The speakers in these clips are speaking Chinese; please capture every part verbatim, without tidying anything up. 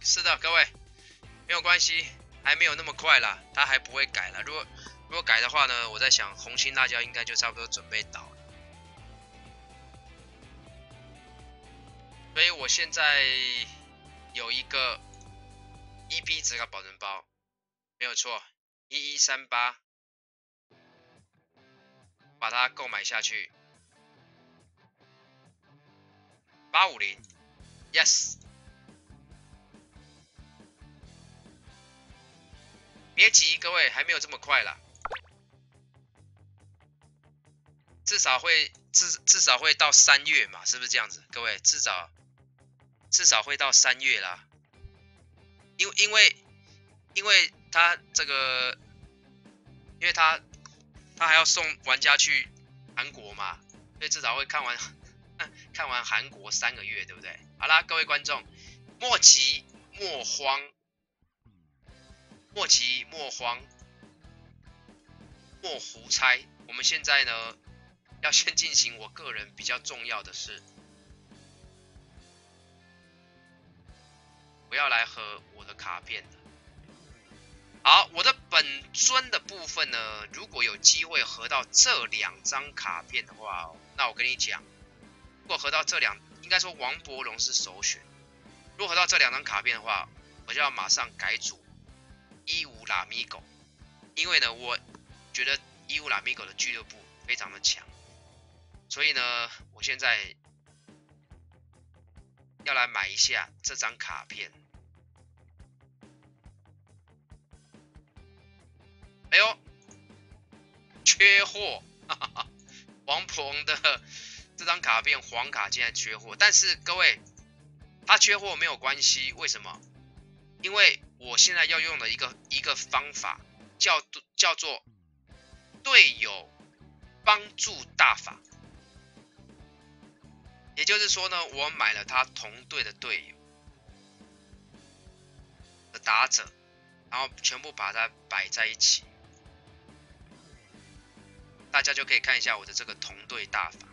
是的，各位没有关系，还没有那么快啦，它还不会改啦。如果如果改的话呢，我在想红心辣椒应该就差不多准备倒了。所以我现在有一个 E B 值卡保存包，没有错，一一三八，把它购买下去。八五零 ，yes。别急，各位还没有这么快啦，至少会至至少会到三月嘛，是不是这样子？各位至少至少会到三月啦，因因为因为他这个，因为他他还要送玩家去韩国嘛，所以至少会看完看完韩国三个月，对不对？好啦，各位观众，莫急莫慌。莫急莫慌，莫胡猜。我们现在呢，要先进行我个人比较重要的事，我要来合我的卡片了。好，我的本尊的部分呢，如果有机会合到这两张卡片的话，那我跟你讲，如果合到这两，应该说王伯荣是首选。如果合到这两张卡片的话，我就要马上改组伊乌拉米狗，因为呢，我觉得伊乌拉米狗的俱乐部非常的强，所以呢，我现在要来买一下这张卡片。哎呦，缺货！哈哈哈，王鹏的这张卡片黄卡竟然缺货，但是各位，它缺货没有关系，为什么？因为我现在要用的一个一个方法叫叫做队友帮助大法，也就是说呢，我买了他同队的队友的打者，然后全部把它摆在一起，大家就可以看一下我的这个同队大法。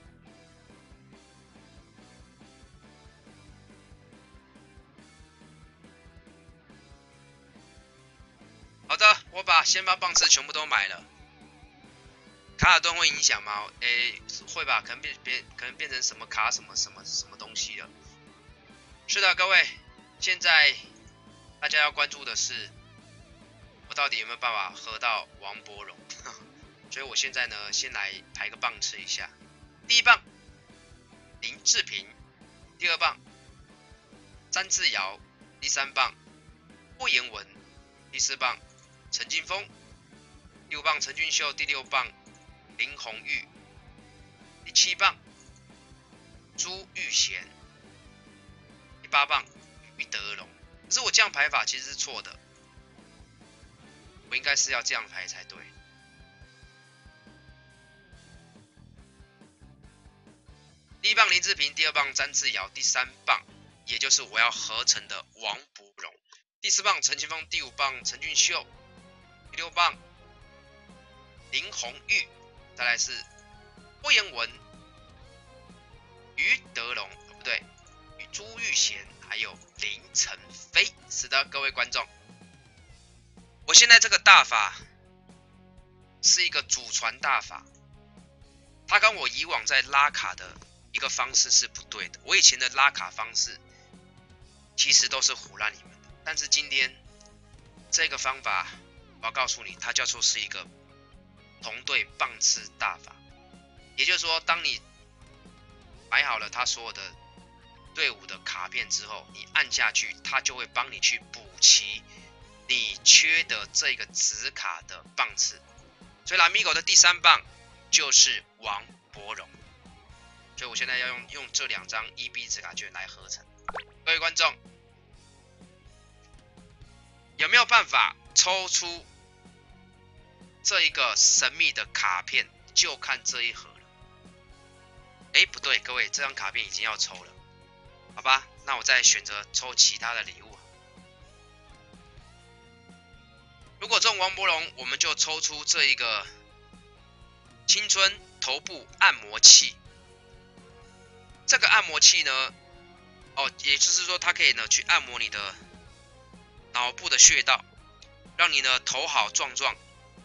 好的，我把先发棒次全部都买了。卡尔顿会影响吗？诶，会吧，可能变变，可能变成什么卡什么什么什么东西了。是的，各位，现在大家要关注的是，我到底有没有办法喝到王伯荣？所以我现在呢，先来排个棒次一下。第一棒林志平，第二棒詹志尧，第三棒郭彦文，第四棒陈金峰，第五棒陈俊秀，第六棒林红玉，第七棒朱玉贤，第八棒于德龙。可是我这样排法其实是错的，我应该是要这样排才对。第一棒林志平，第二棒詹志尧，第三棒也就是我要合成的王伯荣，第四棒陈清峰，第五棒陈俊秀，第六棒林红玉，再来是郭彦文、于德龙，不对，朱玉贤，还有林承飞。是的，各位观众，我现在这个大法是一个祖传大法，它跟我以往在拉卡的一个方式是不对的。我以前的拉卡方式其实都是唬烂你们的，但是今天这个方法，我要告诉你，它叫做是一个同队棒次大法。也就是说，当你买好了他所有的队伍的卡片之后，你按下去，他就会帮你去补齐你缺的这个紫卡的棒次。所以拉米狗的第三棒就是王伯荣，所以我现在要用用这两张 E B 紫卡券来合成。各位观众，有没有办法抽出这一个神秘的卡片？就看这一盒了。哎，不对，各位，这张卡片已经要抽了，好吧？那我再选择抽其他的礼物。如果中王伯荣，我们就抽出这一个青春头部按摩器。这个按摩器呢， 哦，也就是说它可以呢去按摩你的脑部的穴道，让你呢头好壮壮。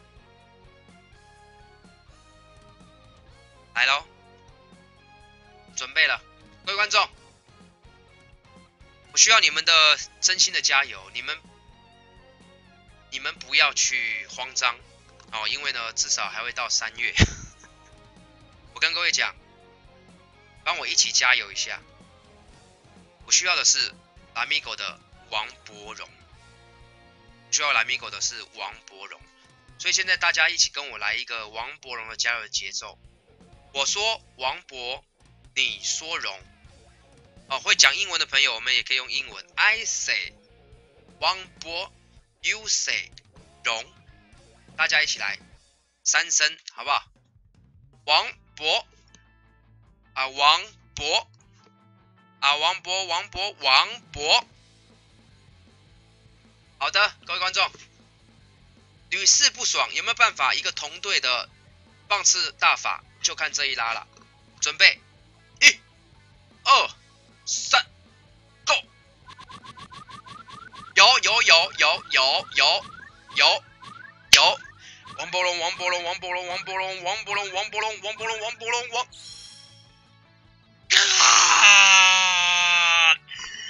来喽，准备了，各位观众，我需要你们的真心的加油，你们你们不要去慌张哦，因为呢至少还会到三月。我跟各位讲，帮我一起加油一下。我需要的是蓝米狗的王柏荣，需要蓝米狗的是王柏荣，所以现在大家一起跟我来一个王柏荣的加油节奏。我说王柏，你说荣。哦，会讲英文的朋友，我们也可以用英文。I say 王柏 ，You say 荣，大家一起来三声，好不好？王柏啊，王柏啊，王柏，王柏，王柏。好的，各位观众，屡试不爽，有没有办法？一个同队的棒次大法，就看这一拉了。准备，一、二、三 ，Go！ 有有有有有有有有，王柏荣，王柏荣，王柏荣，王柏荣，王柏荣，王柏荣，王柏荣，王柏荣，王。啊！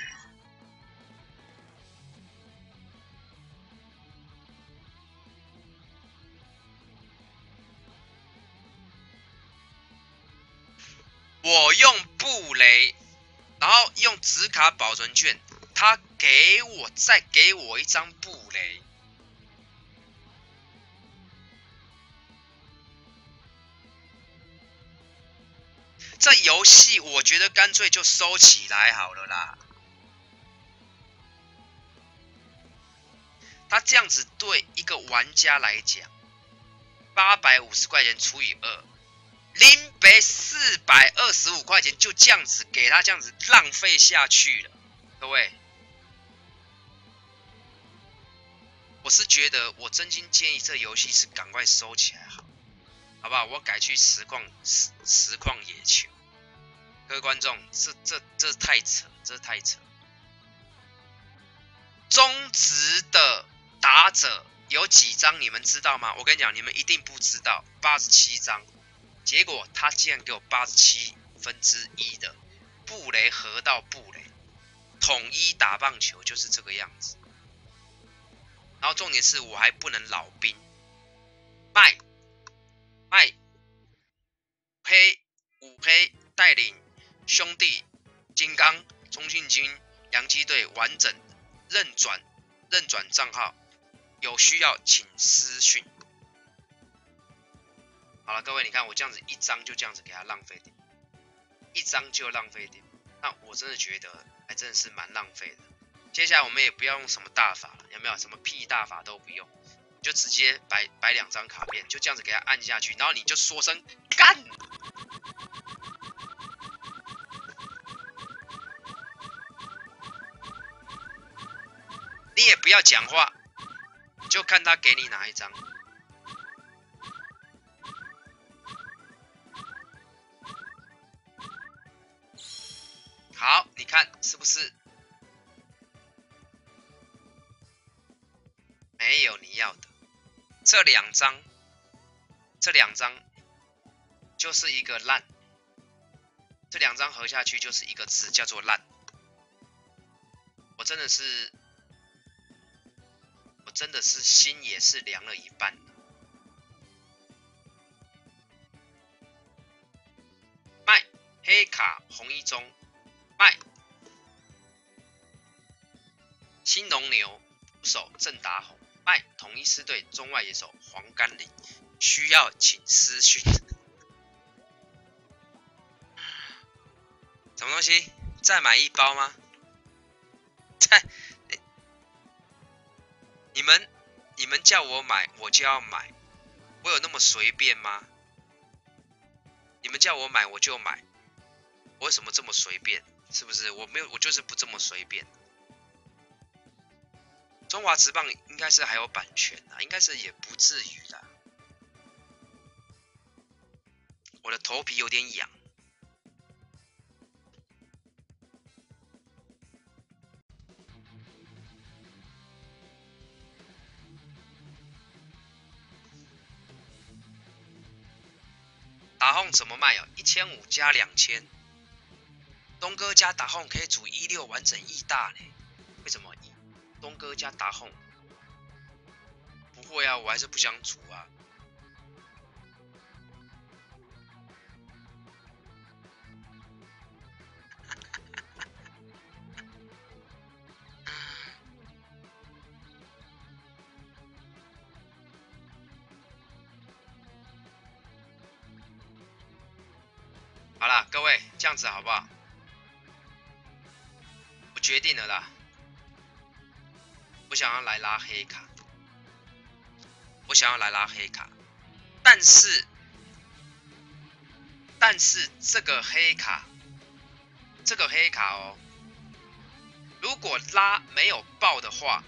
我用布雷，然后用纸卡保存券，他给我再给我一张布雷。这游戏我觉得干脆就收起来好了啦。他这样子对一个玩家来讲，八百五十块钱除以二，林北四百二十五块钱就这样子给他这样子浪费下去了。各位，我是觉得我真心建议这游戏是赶快收起来好，好不好？我改去实况实实况野球。各位观众，这这这太扯，这太扯。中职的打者有几张你们知道吗？我跟你讲，你们一定不知道，八十七张。结果他竟然给我八十七分之一的布雷合到布雷，统一打棒球就是这个样子。然后重点是我还不能老兵，麦麦黑五黑带领兄弟金刚中信金洋基队完整认转认转账号，有需要请私讯。好了，各位，你看我这样子一张就这样子给他浪费掉，一张就浪费掉，那我真的觉得还真的是蛮浪费的。接下来我们也不要用什么大法了，有没有？什么屁大法都不用，你就直接摆摆两张卡片，就这样子给他按下去，然后你就说声干。你也不要讲话，就看他给你哪一张。好，你看是不是没有你要的？这两张，这两张就是一个烂，这两张合下去就是一个字，叫做烂。我真的是，我真的是心也是凉了一半。卖黑卡红一中，卖新农牛捕手郑达宏，卖统一狮队中外野手黄甘霖，需要请私讯。什么东西？再买一包吗？再，你们你们叫我买，我就要买，我有那么随便吗？你们叫我买我就买，我为什么这么随便？是不是？我没有，我就是不这么随便。中华职棒应该是还有版权啊，应该是也不至于啦。我的头皮有点痒。 打红怎么卖哦？一千五加两千。东哥加打红可以煮一六完整义大呢？为什么？东哥加打红？不会啊，我还是不想煮啊。好啦，各位，这样子好不好？我决定了啦，我想要来拉黑卡，我想要来拉黑卡，但是，但是这个黑卡，这个黑卡哦，如果拉没有爆的话，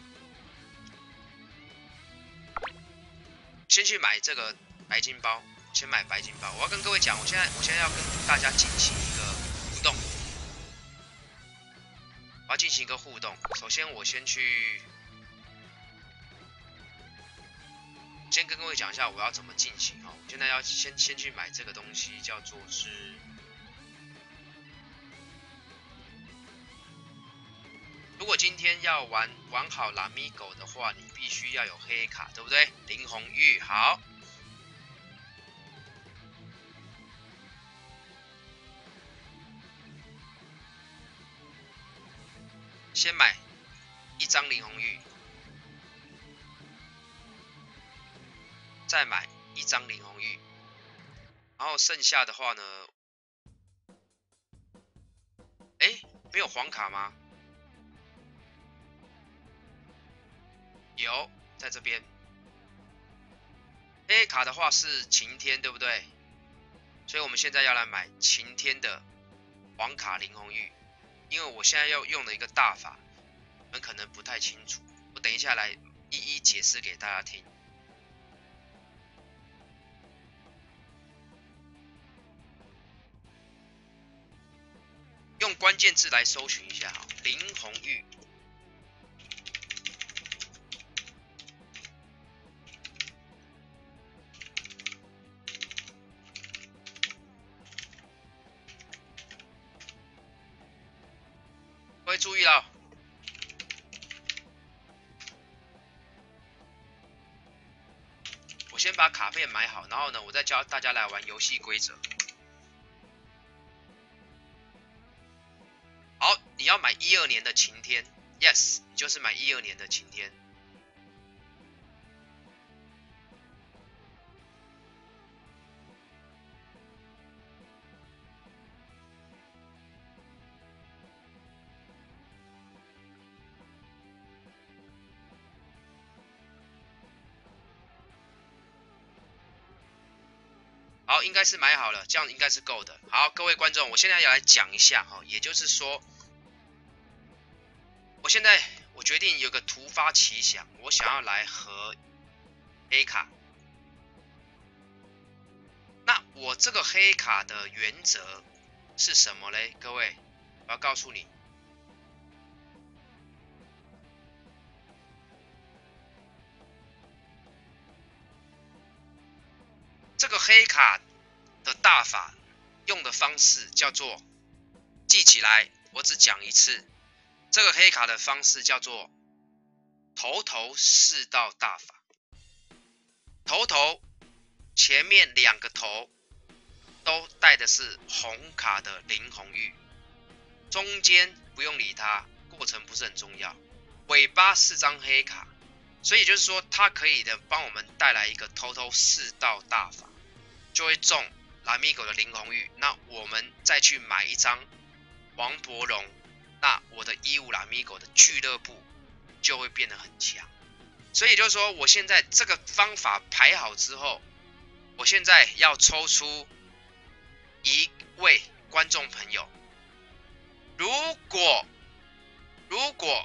先去买这个白金包。先买白金包，我要跟各位讲，我现在我现在要跟大家进行一个互动，我要进行一个互动。首先，我先去，先跟各位讲一下我要怎么进行哦。我现在要先先去买这个东西，叫做是，如果今天要玩玩好拉米狗的话，你必须要有黑卡，对不对？林红玉，好。先买一张林红玉，再买一张林红玉，然后剩下的话呢，哎，没有黄卡吗？有，在这边。黑卡的话是晴天，对不对？所以我们现在要来买晴天的黄卡林红玉。因为我现在要用的一个大法，你们可能不太清楚，我等一下来一一解释给大家听。用关键字来搜寻一下，林红玉。各位注意了，我先把卡片买好，然后呢，我再教大家来玩游戏规则。好，你要买一二年的晴天 ，yes， 你就是买一二年的晴天。好，应该是买好了，这样应该是够的。好，各位观众，我现在要来讲一下哈，也就是说，我现在我决定有个突发奇想，我想要来合黑卡。那我这个黑卡的原则是什么嘞？各位，我要告诉你，这个黑卡的大法用的方式叫做，记起来，我只讲一次。这个黑卡的方式叫做头头是道大法。头头前面两个头都带的是红卡的林红玉，中间不用理它，过程不是很重要。尾巴是张黑卡，所以就是说它可以的帮我们带来一个头头是道大法，就会中拉米狗的林红玉。那我们再去买一张王伯荣，那我的一五拉米狗的俱乐部就会变得很强。所以就是说，我现在这个方法排好之后，我现在要抽出一位观众朋友，如果如果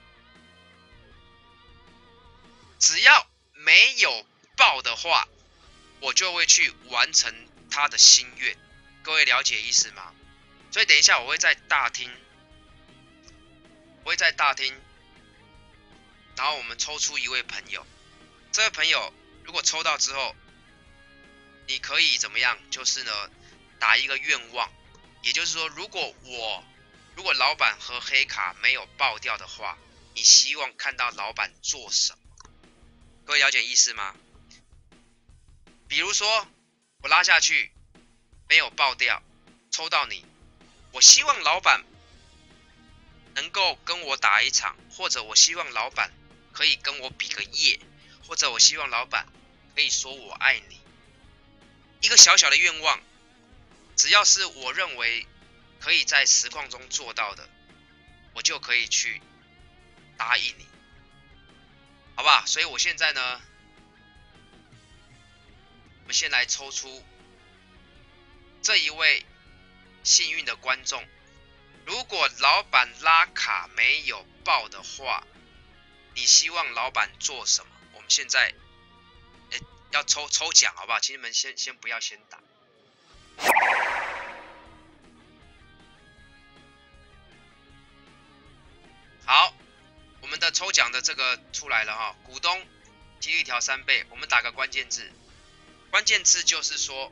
只要没有爆的话，我就会去完成他的心愿。各位了解意思吗？所以等一下我会在大厅，我会在大厅，然后我们抽出一位朋友。这位朋友如果抽到之后， 你可以怎么样？就是呢，打一个愿望，也就是说，如果我如果老板和黑卡没有爆掉的话，你希望看到老板做什么？各位了解意思吗？比如说我拉下去没有爆掉，抽到你，我希望老板能够跟我打一场，或者我希望老板可以跟我比个耶，或者我希望老板可以说我爱你。一个小小的愿望，只要是我认为可以在实况中做到的，我就可以去答应你，好不好？所以我现在呢，我们先来抽出这一位幸运的观众。如果老板拉卡没有爆的话，你希望老板做什么？我们现在诶要抽抽奖，好不好？请你们先先不要先打。好，我们的抽奖的这个出来了哈，股东几率调三倍，我们打个关键字，关键字就是说，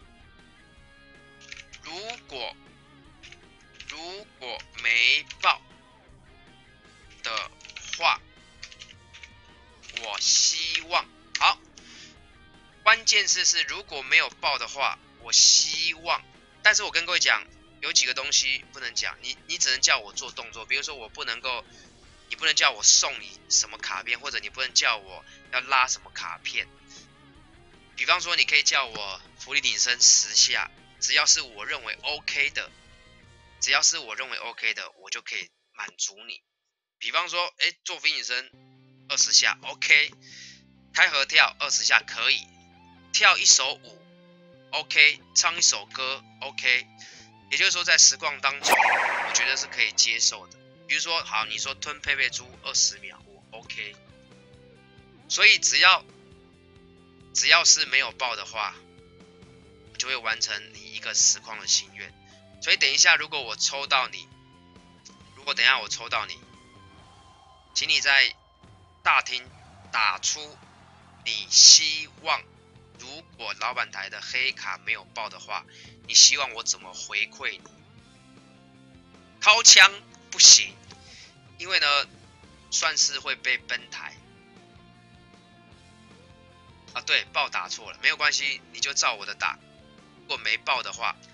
如果如果没爆的话，我希望好。关键字是如果没有爆的话，我希望。但是我跟各位讲，有几个东西不能讲，你你只能叫我做动作，比如说我不能够，你不能叫我送你什么卡片，或者你不能叫我要拉什么卡片。比方说，你可以叫我伏地挺身十下，只要是我认为 OK 的，只要是我认为 OK 的，我就可以满足你。比方说，哎，做伏地挺身二十下 OK， 开合跳二十下可以，跳一首舞 OK， 唱一首歌 OK。也就是说，在实况当中，我觉得是可以接受的。比如说，好，你说吞佩佩猪二十秒，我 OK。所以只要只要是没有爆的话，我就会完成你一个实况的心愿。所以等一下，如果我抽到你，如果等一下我抽到你，请你在大厅打出你希望，如果老板台的黑卡没有爆的话，你希望我怎么回馈你？掏枪不行，因为呢，算是会被崩台。啊，对，爆打错了，没有关系，你就照我的打。如果没爆的话，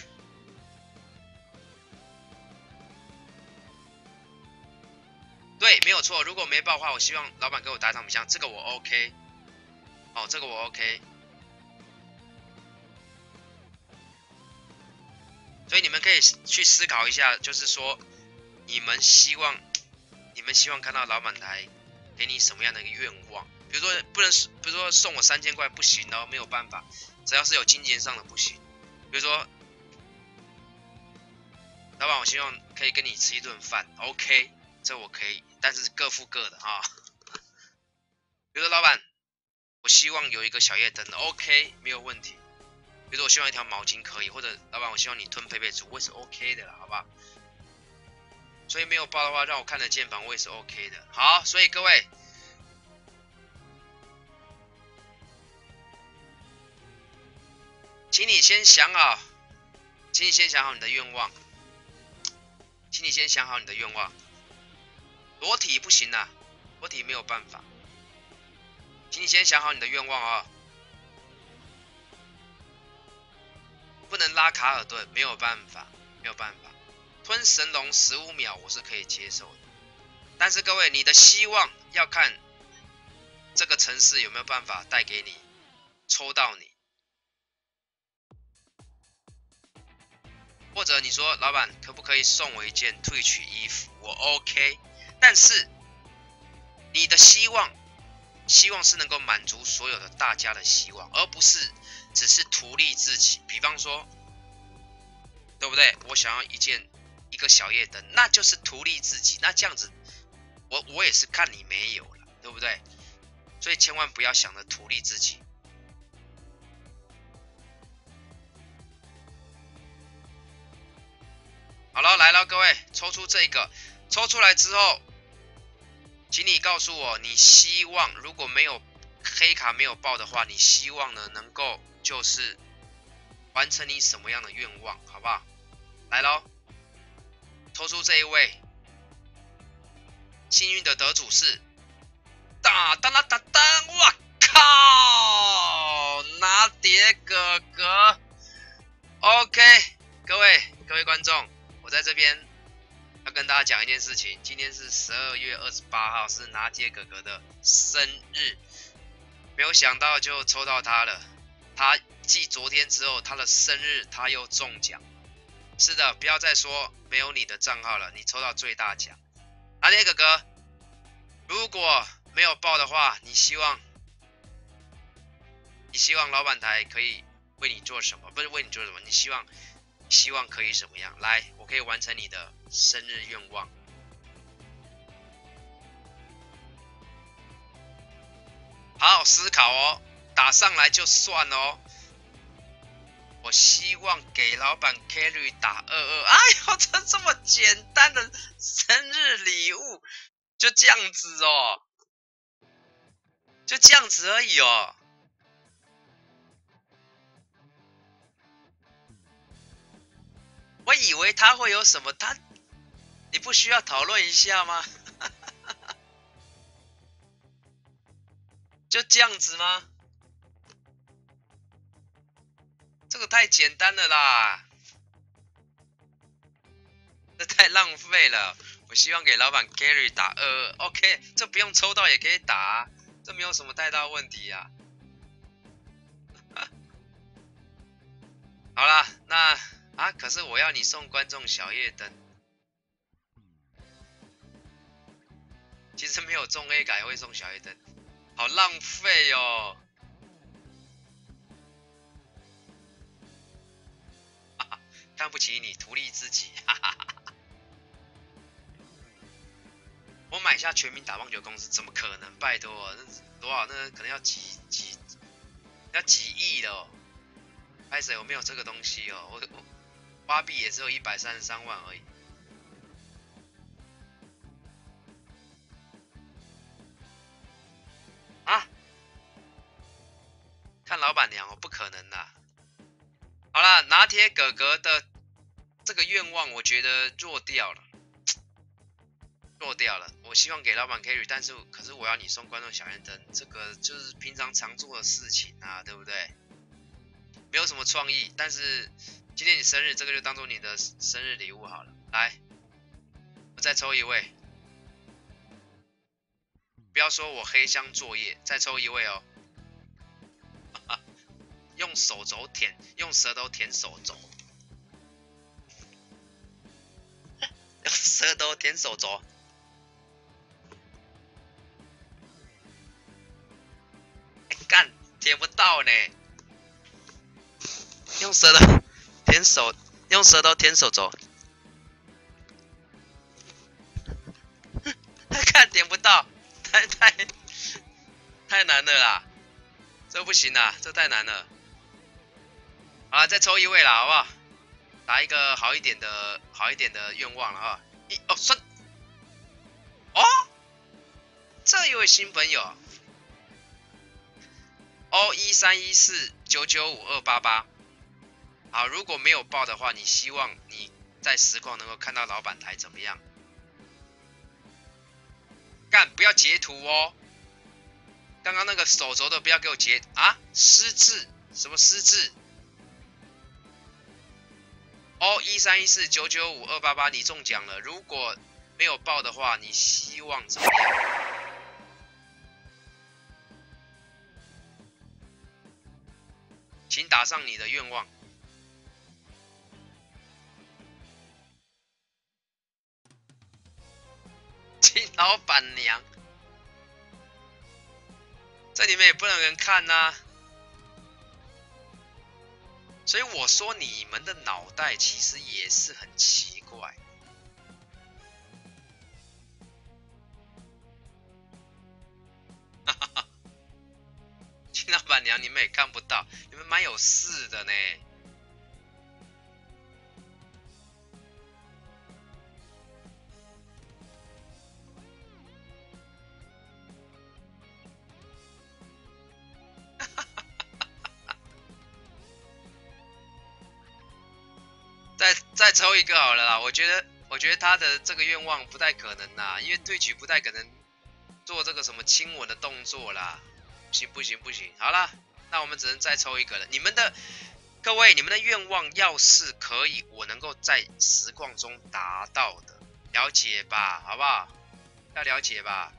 对，没有错。如果没爆的话，我希望老板给我打一场比项，这个我 OK。哦，这个我 OK。所以你们可以去思考一下，就是说，你们希望，你们希望看到老板台给你什么样的一个愿望？比如说，不能，比如说送我三千块不行哦，没有办法，只要是有金钱上的不行。比如说，老板，我希望可以跟你吃一顿饭 ，OK， 这我可以，但是各付各的啊。比如说，老板，我希望有一个小夜灯 ，OK， 没有问题。比如说我希望一条毛巾可以，或者老板我希望你吞佩佩猪，我也是 OK 的啦，好吧？所以没有爆的话，让我看得见房我也是 OK 的。好，所以各位，请你先想好，请你先想好你的愿望，请你先想好你的愿望。裸体不行啊，裸体没有办法，请你先想好你的愿望啊、哦。不能拉卡尔顿，没有办法，没有办法。吞神龙十五秒我是可以接受的，但是各位，你的希望要看这个城市有没有办法带给你抽到你，或者你说老板可不可以送我一件 Twitch 衣服，我 OK， 但是你的希望，希望是能够满足所有的大家的希望，而不是只是图利自己。比方说，对不对？我想要一件一个小夜灯，那就是图利自己。那这样子，我我也是看你没有了，对不对？所以千万不要想着图利自己。好了，来了，各位，抽出这个，抽出来之后，请你告诉我，你希望如果没有黑卡没有爆的话，你希望呢能够就是完成你什么样的愿望，好不好？来咯，抽出这一位幸运的得主是哒哒啦哒哒，我靠，拿铁哥哥 ，OK， 各位各位观众，我在这边要跟大家讲一件事情，今天是十二月二十八号，是拿铁哥哥的生日，没有想到就抽到他了，他继昨天之后，他的生日他又中奖。是的，不要再说没有你的账号了，你抽到最大奖。拿铁哥哥，如果没有报的话，你希望你希望老板台可以为你做什么？不是为你做什么，你希望希望可以什么样？来，我可以完成你的生日愿望。好好思考哦，打上来就算哦。我希望给老板 carry 打二二，哎呦，这这么简单的生日礼物，就这样子哦，就这样子而已哦。我以为他会有什么，他你不需要讨论一下吗？就这样子吗？这个太简单了啦，这太浪费了。我希望给老板 carry 打二二 ，OK， 这不用抽到也可以打、啊，这没有什么太大问题啊。好啦，那啊，可是我要你送观众小夜灯，其实没有中 A 改会送小夜灯，好浪费哦。看不起你，图利自己，哈哈哈。我买下全民打棒球公司，怎么可能？拜托，那多少？那可能要几几，要几亿的哦。拍谁？我没有这个东西哦，我我花币也只有一百三十三万而已。啊！看老板娘哦，不可能啦。好啦，拿铁哥哥的这个愿望，我觉得弱掉了。弱掉了，我希望给老板 carry， 但是可是我要你送观众小夜灯，这个就是平常常做的事情啊，对不对？没有什么创意，但是今天你生日，这个就当做你的生日礼物好了。来，我再抽一位，不要说我黑箱作业，再抽一位哦。用手肘舔，用舌头舔手肘，用舌头舔手肘。干，舔不到呢。用舌头舔手，用舌头舔手肘。看点不到，太太太难了啦，这不行啦，这太难了。好了，再抽一位啦，好不好？打一个好一点的好一点的愿望了哈。一哦，算哦，这一位新朋友。O 一三一四九九五二八八，好，如果没有报的话，你希望你在实况能够看到老板台怎么样？干，不要截图哦！刚刚那个手肘的不要给我截啊！失智，什么失智 ？O 一三一四九九五二八八，你中奖了。如果没有报的话，你希望怎么样？请打上你的愿望。亲老板娘，这你们也不能人看呐、啊。所以我说你们的脑袋其实也是很奇怪。亲老板娘，你们也看不到，你们蛮有事的呢。 再再抽一个好了啦，我觉得我觉得他的这个愿望不太可能啦，因为对局不太可能做这个什么亲吻的动作啦，不行不行不行，好啦，那我们只能再抽一个了。你们的各位，你们的愿望要是可以，我能够在实况中达到的，了解吧，好不好？要了解吧。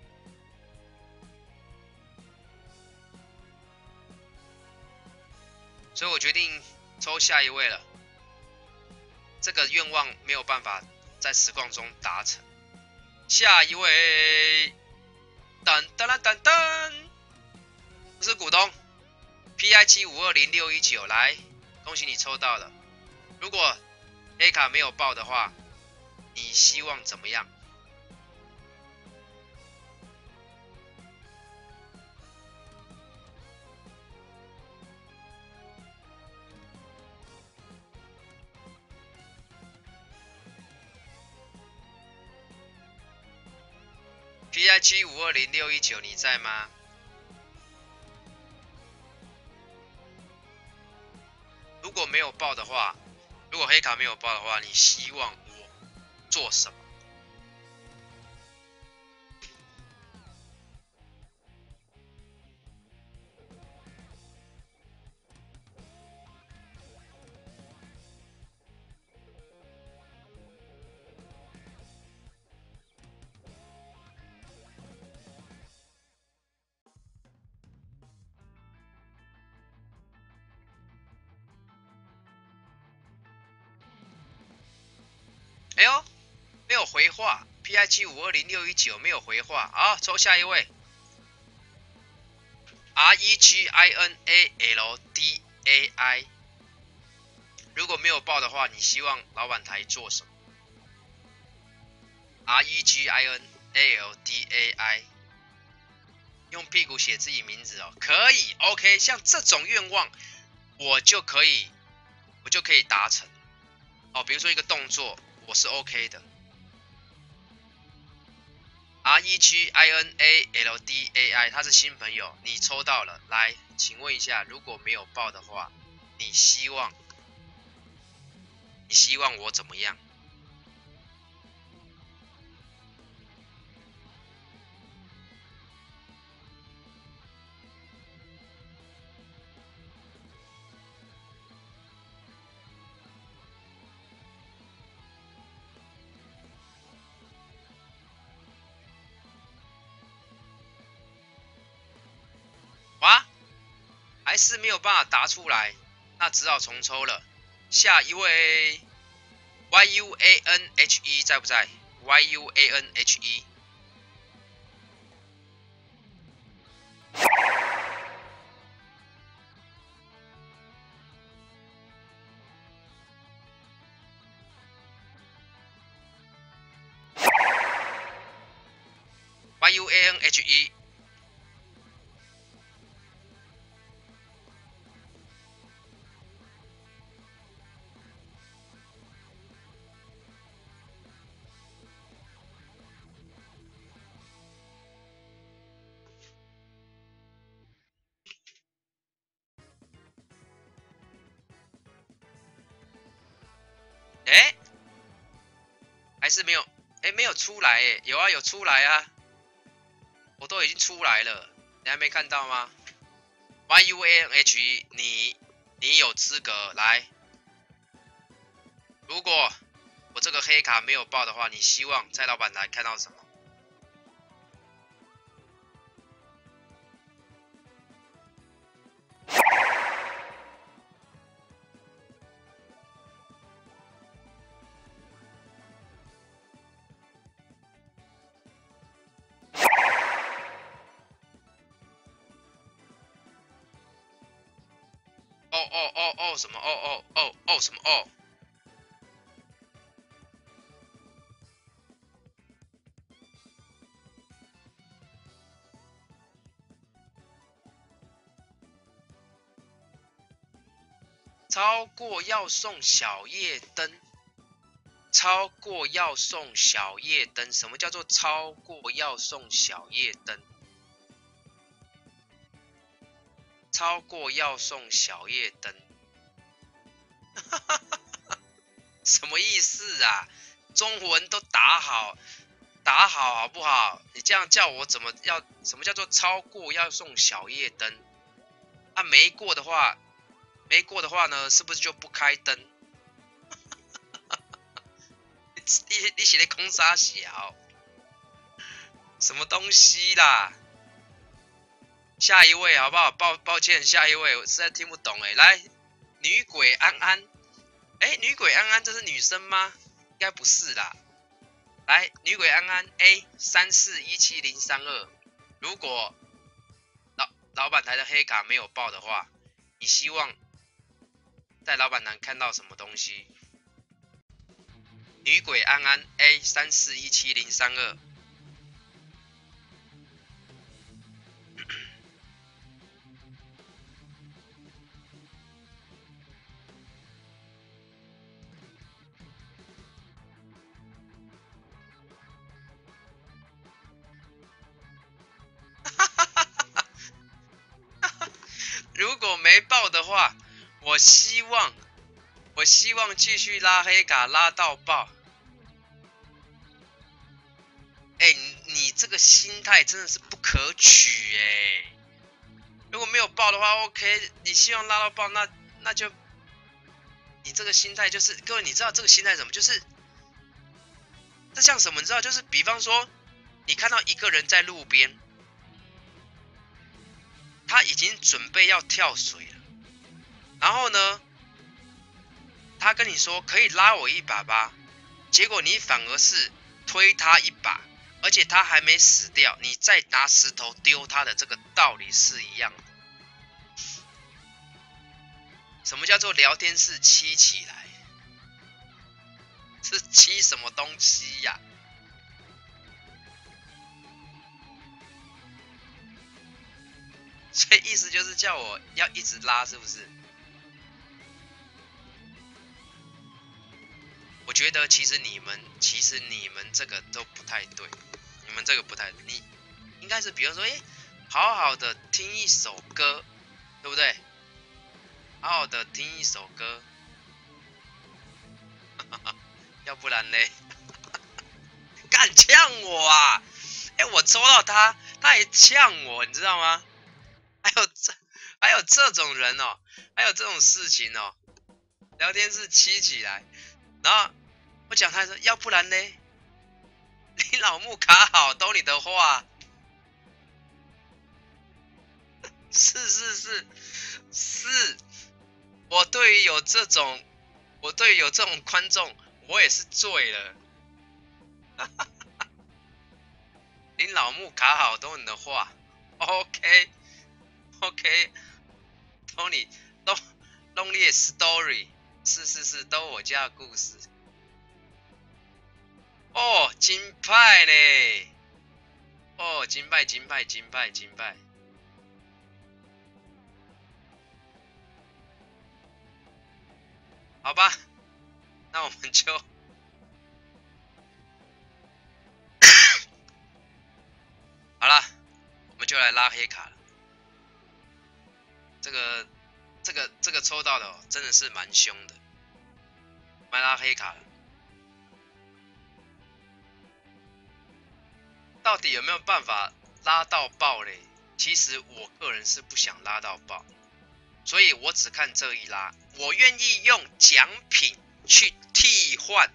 所以我决定抽下一位了。这个愿望没有办法在实况中达成。下一位，噔噔噔噔噔，我是股东 P I 七五二零六一九，来，恭喜你抽到了。如果黑卡没有爆的话，你希望怎么样？P I 七五二零六一九，你在吗？如果没有爆的话，如果黑卡没有爆的话，你希望我做什么？哎呦，没有回话 ，P I 七五二零六一九没有回话，好，抽下一位 ，R E G I N A L D A I。如果没有报的话，你希望老板台做什么 ？R E G I N A L D A I， 用屁股写自己名字哦，可以 ，OK， 像这种愿望，我就可以，我就可以达成。哦，比如说一个动作，我是 OK 的。R E G I N A L D A I， 他是新朋友，你抽到了，来，请问一下，如果没有报的话，你希望，你希望我怎么样？哇，还是没有办法答出来，那只好重抽了。下一位 Y U A N H E 在不在 ？Y U A N H E。Y U A N H E。哎，还是没有，哎，没有出来，哎，有啊，有出来啊，我都已经出来了，你还没看到吗 ？Y U A N H E， 你你有资格来。如果我这个黑卡没有爆的话，你希望在老板台看到什么？哦哦哦哦什么？哦哦哦哦什么？哦？超过要送小夜灯，超过要送小夜灯。什么叫做超过要送小夜灯？超过要送小夜灯。 什么意思啊？中文都打好，打好好不好？你这样叫我怎么要？什么叫做超过要送小夜灯？啊，没过的话，没过的话呢，是不是就不开灯？你你写的空沙小，什么东西啦？下一位好不好？抱抱歉，下一位我实在听不懂哎。来，女鬼安安，哎，女鬼安安这是女生吗？应该不是啦。来，女鬼安安 A 三四一七零三二，如果老老板台的黑卡没有爆的话，你希望在老板台看到什么东西？女鬼安安 A 三四一七零三二。如果没爆的话，我希望，我希望继续拉黑卡拉到爆。哎、欸，你这个心态真的是不可取哎、欸！如果没有爆的话 ，OK， 你希望拉到爆，那那就你这个心态就是，各位你知道这个心态是什么？就是这像什么？你知道？就是比方说，你看到一个人在路边，他已经准备要跳水了，然后呢，他跟你说可以拉我一把吧，结果你反而是推他一把。而且他还没死掉，你再拿石头丢他的这个道理是一样的。什么叫做聊天室七起来？是七什么东西呀、啊？所以意思就是叫我要一直拉，是不是？我觉得其实你们，其实你们这个都不太对。你们这个不太，你应该是比如说，哎，好好的听一首歌，对不对？好好的听一首歌，要不然呢？敢呛我啊！哎，我抽到他，他也呛我，你知道吗？还有这，还有这种人哦，还有这种事情哦，聊天室七起来，然后我讲他说，要不然呢？你老木卡好，都你的话，是是是是，我对于有这种，我对于有这种观众，我也是醉了。你老木卡好，都你的话 ，OK OK， 都你都都你的 story， 是是是，都我家的故事。哦，金派呢？哦，金派，金派，金派，金派。好吧，那我们就好了，我们就来拉黑卡了。这个、这个、这个抽到的、哦、真的是蛮凶的，我们拉黑卡了。到底有没有办法拉到爆嘞？其实我个人是不想拉到爆，所以我只看这一拉。我愿意用奖品去替换，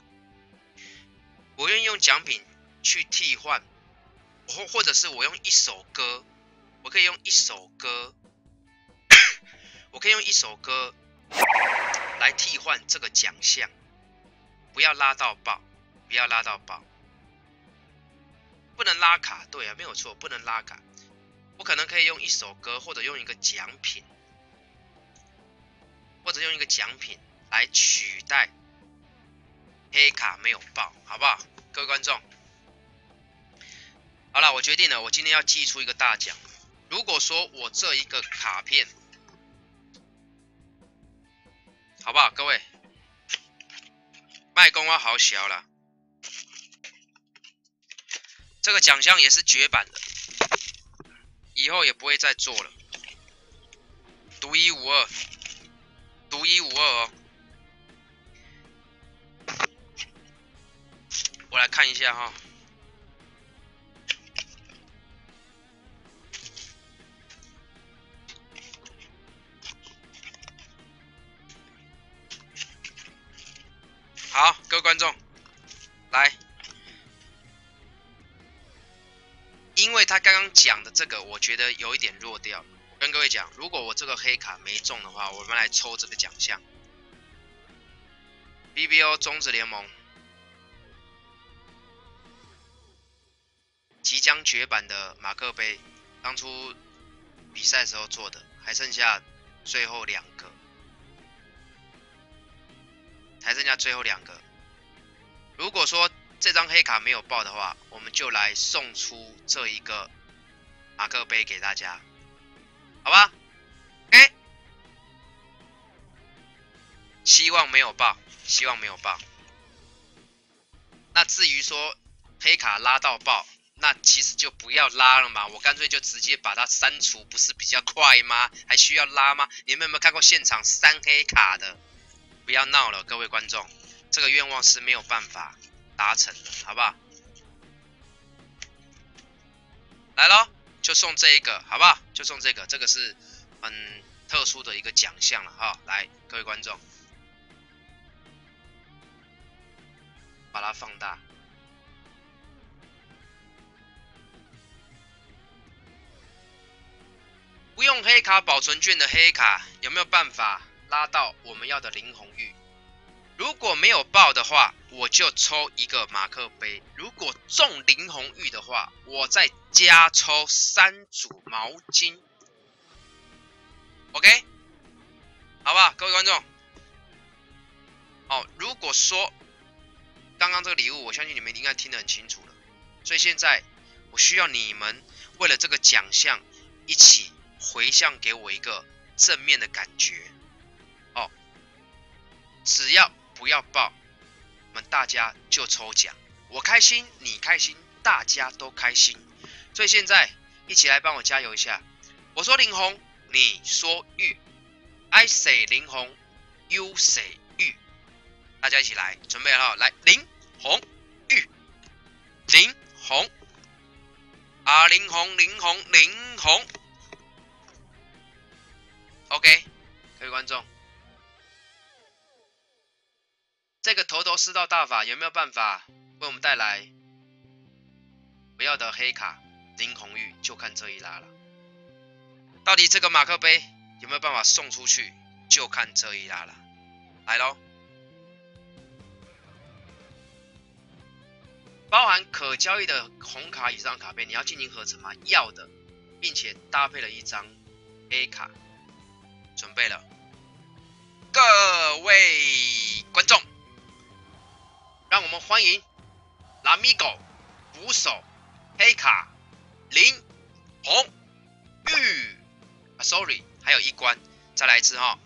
我愿意用奖品去替换，或或者是我用一首歌，我可以用一首歌，我可以用一首歌来替换这个奖项，不要拉到爆，不要拉到爆。不能拉卡，对啊，没有错，不能拉卡。我可能可以用一首歌，或者用一个奖品，或者用一个奖品来取代黑卡没有爆，好不好？各位观众，好了，我决定了，我今天要寄出一个大奖。如果说我这一个卡片，好不好？各位，卖公花好小啦。这个奖项也是绝版的，以后也不会再做了，独一无二，独一无二哦。 我来看一下哈。好，各位观众，来，因为他刚刚讲的这个，我觉得有一点弱掉了。我跟各位讲，如果我这个黑卡没中的话，我们来抽这个奖项。B B O 中职联盟即将绝版的马克杯，当初比赛时候做的，还剩下最后两个，还剩下最后两个。如果说这张黑卡没有爆的话，我们就来送出这一个马克杯给大家，好吧 ？OK， 希望没有爆。希望没有爆。那至于说黑卡拉到爆，那其实就不要拉了嘛，我干脆就直接把它删除，不是比较快吗？还需要拉吗？你们有没有看过现场三黑卡的？不要闹了，各位观众，这个愿望是没有办法达成的，好不好？来咯，就送这一个，好不好？就送这个，这个是很特殊的一个奖项了哈。来，各位观众。把它放大，不用黑卡保存券的黑卡有没有办法拉到我们要的林红玉？如果没有爆的话，我就抽一个马克杯；如果中林红玉的话，我再加抽三组毛巾。OK， 好不好，各位观众？哦，如果说刚刚这个礼物，我相信你们应该听得很清楚了。所以现在我需要你们为了这个奖项一起回向给我一个正面的感觉。哦，只要不要爆，我们大家就抽奖，我开心，你开心，大家都开心。所以现在一起来帮我加油一下。我说林红，你说玉 ，I say 林红 ，You say 玉。大家一起来，准备好，来林红玉，林红啊，林红林红林红 ，OK， 各位观众，这个头头是道大法有没有办法为我们带来不要的黑卡林红玉？就看这一拉了。到底这个马克杯有没有办法送出去？就看这一拉了。来咯。包含可交易的红卡以上卡片，你要进行合成吗？要的，并且搭配了一张黑卡，准备了。各位观众，让我们欢迎拉米狗捕手黑卡林红玉啊 ，sorry， 还有一关，再来一次哈。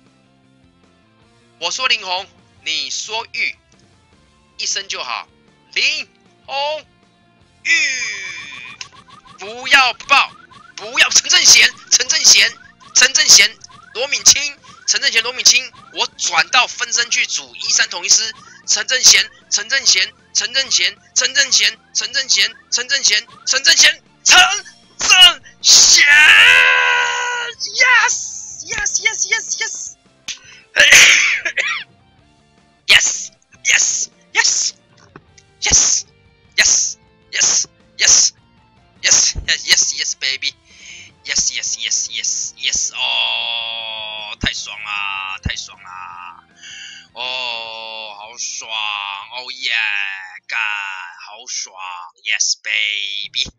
我说林红，你说玉，一声就好。林红玉，不要爆，不要陈正贤，陈正贤，陈正贤，罗敏清，陈正贤，罗敏清，我转到分身去组一三统一师，陈正贤，陈正贤，陈正贤，陈正贤，陈正贤，陈正贤，陈正贤，陈正贤 ，yes yes yes yes yes yes yes yes yes yes yes yes yes yes yes baby yes yes yes yes yes 哦，太爽啦，太爽啦！哦，好爽！哦耶，干，好爽 ！Yes baby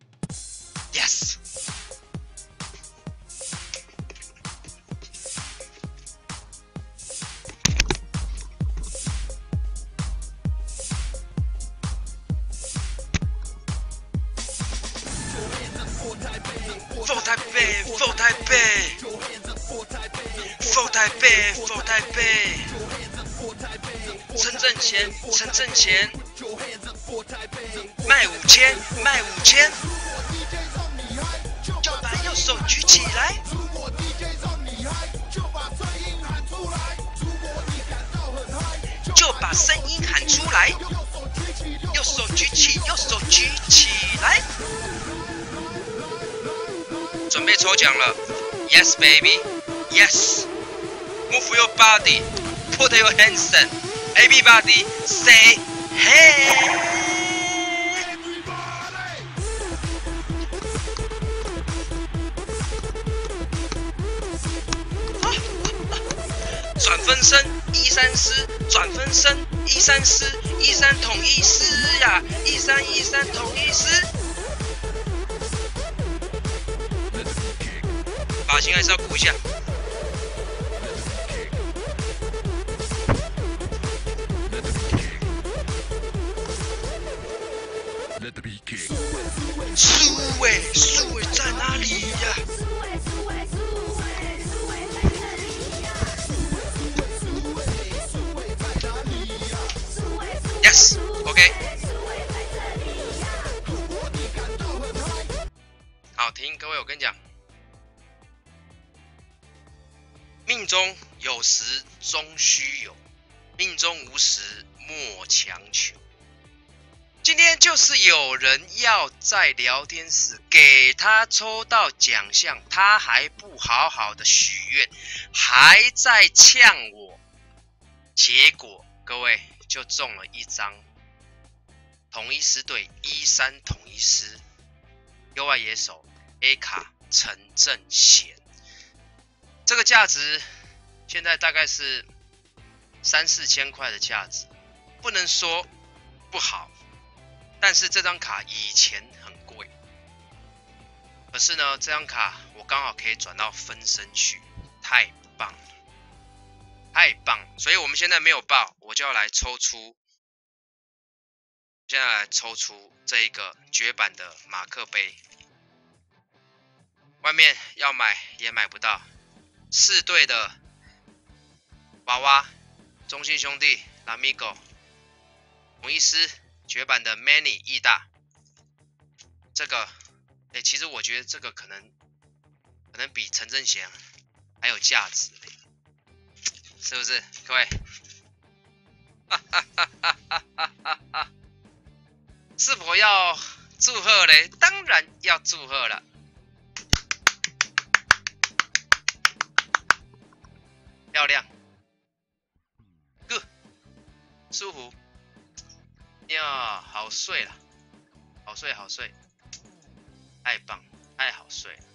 yes。For 台北 ，For 台北 ，For 台北 ，For 台北，陈正贤，陈正贤，卖五千，卖五千，就把右手举起来，就把声音喊出来，右右手举起，右手举起来。准备抽奖了 ，Yes baby, Yes. Move your body, put your hands in. Everybody say hey. 转分身一三四，转分身一三四，一三统一四呀，一三一三统一四。发型还是要顾一下。苏伟，苏伟在哪里呀？ Yes, OK。好听，各位，我跟你讲，命中有时终须有，命中无时莫强求。今天就是有人要在聊天室给他抽到奖项，他还不好好的许愿，还在呛我，结果各位。 就中了一张统一狮队一三统一狮右外野手 A 卡陈正贤，这个价值现在大概是三四千块的价值，不能说不好，但是这张卡以前很贵，可是呢，这张卡我刚好可以转到分身去，太棒了。 太棒了，所以我们现在没有报，我就要来抽出，现在来抽出这一个绝版的马克杯，外面要买也买不到，四队的娃娃，中信兄弟、拉米狗、统一狮绝版的 Manny 义大，这个，哎、欸，其实我觉得这个可能可能比陈正贤还有价值。 是不是，各位？哈哈哈哈哈哈哈！是否要祝贺嘞？当然要祝贺了。漂亮 ，good， 舒服，呀，好睡了，好睡好睡，太棒，太好睡了。